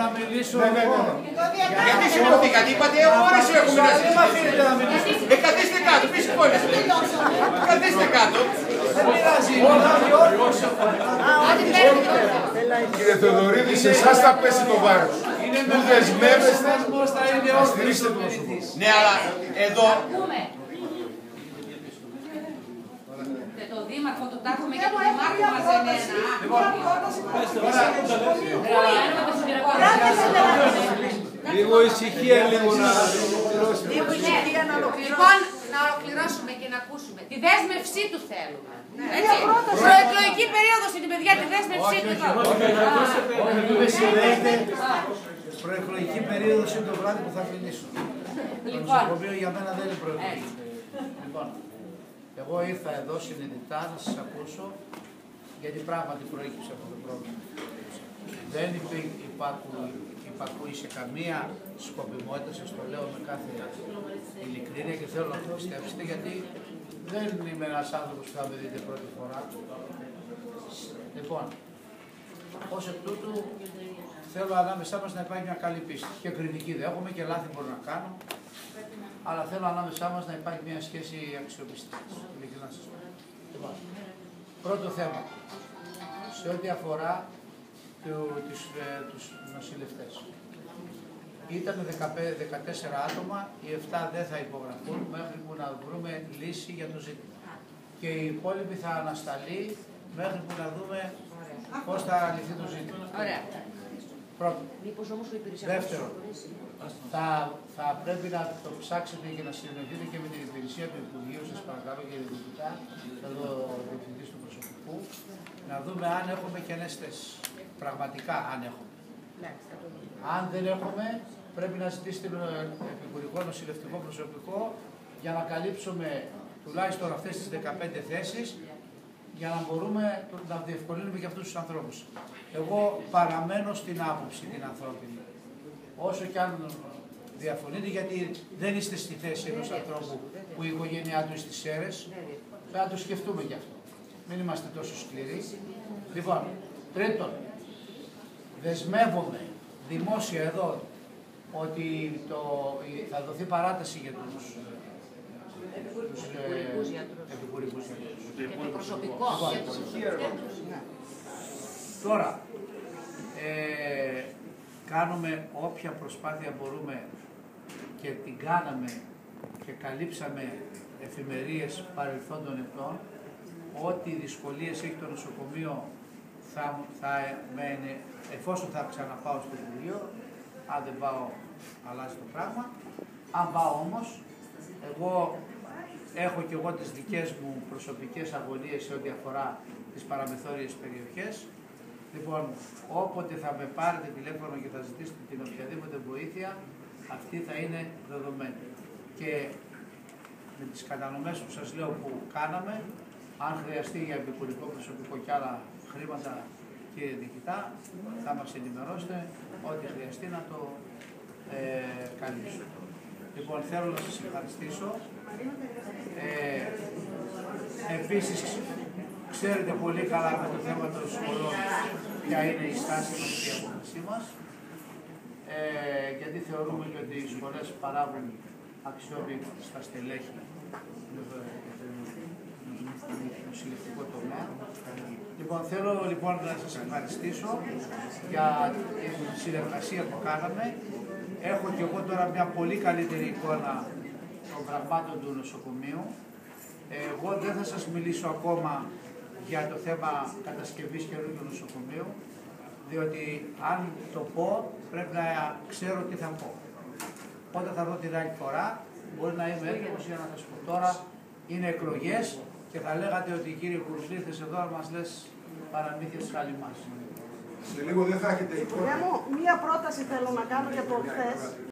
να μιλήσω. Γιατί σηκωθήκατε, είπατε ώρες έχουμε να συζητήσουμε. Καθίστε κάτω, μη σηκώνεστε. Καθίστε κάτω. Δεν πειράζει. Κύριε Θεοδωρίδη, σε εσάς θα πέσει το βάρος. Που δεσμεύεστε να στηρίξετε το πρόσωπο. Ναι, αλλά εδώ... Και το δήμαρχο του τάχουμε και το δήμαρχο μας δεν είναι ένα. Λίγο ησυχία, λίγο να ολοκληρώσουμε. Λοιπόν, να ολοκληρώσουμε και να ακούσουμε. Τη δέσμευσή του θέλουμε. Προεκλογική περίοδος είναι, παιδιά, τη δέσμευσή του. Όχι, μην με συνδέετε. Προεκλογική περίοδος είναι το βράδυ που θα μιλήσω. Το νοσοκομείο για μένα δεν είναι προεκλογική περίοδος. Λοιπόν, εγώ ήρθα εδώ συνειδητά να σας ακούσω, γιατί πράγματι προέκυψε αυτό το πρόβλημα. Δεν υπακούει σε καμία σκοπιμότητα, σας το λέω με κάθε ειλικρίνεια και θέλω να το πιστέψετε, γιατί δεν είμαι ένας άνθρωπος που θα με δείτε πρώτη φορά. Λοιπόν, ως εκ τούτου θέλω ανάμεσά μας να υπάρχει μια καλή πίστη. Και κριτική δέχομαι και λάθη μπορώ να κάνω, αλλά θέλω ανάμεσά μας να υπάρχει μια σχέση αξιοπιστίας. Ειλικρινά σας πω. Λοιπόν, πρώτο θέμα, σε ό,τι αφορά τους νοσηλευτές. Ήταν 14 άτομα, οι 7 δεν θα υπογραφούν μέχρι που να βρούμε λύση για το ζήτημα. Και οι υπόλοιποι θα ανασταλεί μέχρι που να δούμε πώς θα λυθεί το ζήτημα. Ωραία. Πρώτον. Δεύτερον, θα πρέπει να το ψάξετε και να συνεννοηθείτε και με την υπηρεσία του Υπουργείου, σας παρακαλώ κύριε Διευθυντά, εδώ ο Διευθυντής του Προσωπικού, να δούμε αν έχουμε κενές θέσεις. Πραγματικά αν έχουμε. Αν δεν έχουμε, πρέπει να ζητήσετε επικουρικό νοσηλευτικό προσωπικό για να καλύψουμε τουλάχιστον αυτές τις 15 θέσεις, για να μπορούμε να διευκολύνουμε και αυτούς τους ανθρώπους. Εγώ παραμένω στην άποψη την ανθρώπινη. Όσο κι αν διαφωνείτε, γιατί δεν είστε στη θέση ενός ανθρώπου που η οικογένειά του είναι στις Σέρρες, θα το σκεφτούμε κι αυτό. Μην είμαστε τόσο σκληροί. Λοιπόν, τρίτον, δεσμεύομαι δημόσια εδώ ότι θα δοθεί παράταση για τους επικουρικούς γιατρούς. Και το προσωπικό. Τώρα, κάνουμε όποια προσπάθεια μπορούμε και την κάναμε και καλύψαμε εφημερίες παρελθόντων ετών. Ό,τι δυσκολίες έχει το νοσοκομείο εφόσον θα ξαναπάω στο Υπουργείο, αν δεν πάω αλλάζει το πράγμα. Αν πάω όμως, εγώ έχω και εγώ τις δικές μου προσωπικές αγωνίες σε ό,τι αφορά τις παραμεθόριες περιοχές. Λοιπόν, όποτε θα με πάρετε τηλέφωνο και θα ζητήσετε την οποιαδήποτε βοήθεια, αυτή θα είναι δεδομένη. Και με τις κατανομές που σας λέω που κάναμε, αν χρειαστεί για επικουρικό προσωπικό και άλλα χρήματα, κύριε Διοικητά, θα μας ενημερώσετε ό,τι χρειαστεί να το καλύψω. Λοιπόν, θέλω να σας ευχαριστήσω. Επίσης, ξέρετε πολύ καλά με το θέμα των σχολών ποια είναι η στάση μας και η απόφασή μας, γιατί θεωρούμε ότι οι σχολές παράγουν αξιόπιστα στα στελέχη στο νοσηλευτικό τομέα. Λοιπόν, θέλω λοιπόν να σας ευχαριστήσω για την συνεργασία που κάναμε. Έχω και εγώ τώρα μια πολύ καλύτερη εικόνα των πραγμάτων του νοσοκομείου. Εγώ δεν θα σας μιλήσω ακόμα για το θέμα κατασκευής καινούριου του νοσοκομείου, διότι αν το πω πρέπει να ξέρω τι θα πω. Όταν θα δω την άλλη φορά μπορεί να είμαι έτοιμος για να σας πω. Τώρα είναι εκλογές και θα λέγατε ότι κύριε Κουρουσλή ήρθες εδώ να μας λες παραμύθια της χαλιμάς. Σε λίγο δεν θα έχετε εικόνα. Μία πρόταση θέλω να κάνω για το χθες.